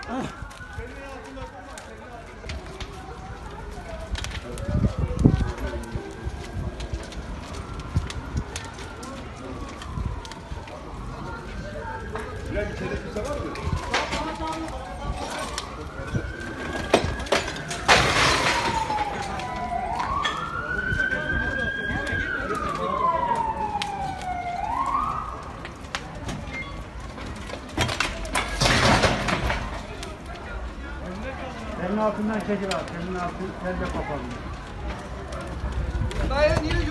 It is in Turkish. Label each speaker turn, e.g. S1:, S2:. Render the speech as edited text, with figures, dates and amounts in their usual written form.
S1: Biraz bir kelepçe var mı?
S2: Senin altından çekil abi. Senin altın telde kapalı.
S3: Dayı niye